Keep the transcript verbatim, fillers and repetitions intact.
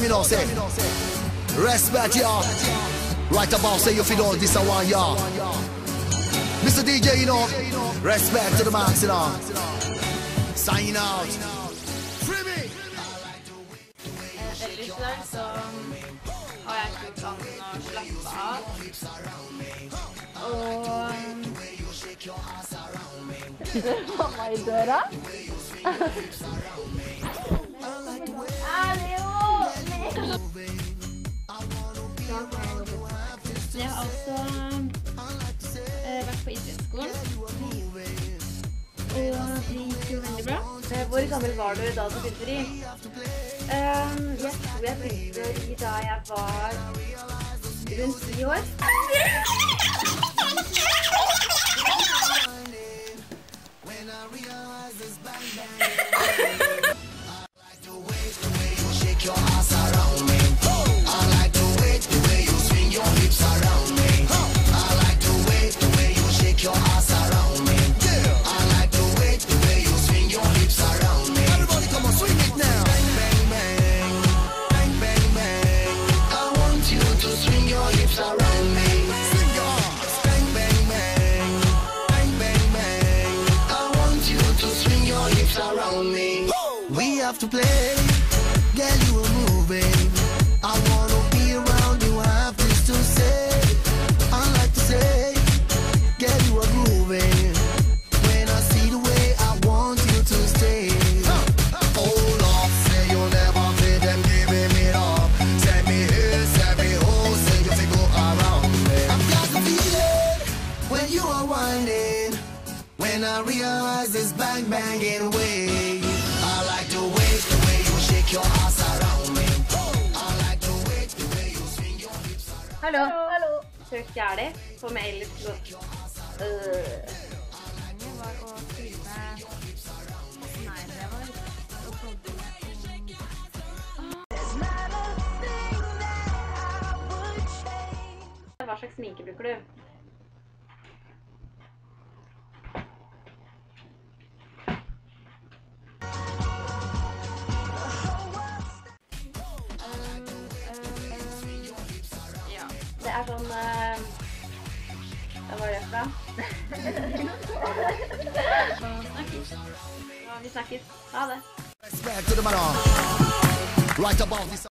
know, say. Respect, y'all. Right about say you feel all this I want, y'all. Mister D J, you know. Respect to the max, you know. Sign out. Free me. Ellers der så har jeg ikke planen å slappe av. Og Mamma i døra? jeg har også eh, vært på idrettsskolen. Og det gikk jo veldig bra. Hvor gammel var du da du begynte ri? Um, jeg tror jeg begynte å ri da jeg var rundt ti år. We have to play, girl, you are moving. I wanna be around you, I have this to say. I like to say, girl, you are grooving. When I see the way, I want you to stay. Hold up, say you'll never fit them giving it up. Send me here, send me home, say you to go around me. I've got the feeling when you are winding. When I realize this bang banging away. I like the way, the way you shake your ass around me. I like the way, the way you swing your hips around. Hallo, hallo. Søk Gjerdi på mail til å... Jeg var å skrive... Nei, det var å prøve... Hva slags sminke bruker du? Det er sånn... Uh, hva gjør jeg da? Vi snakkes. Ha det.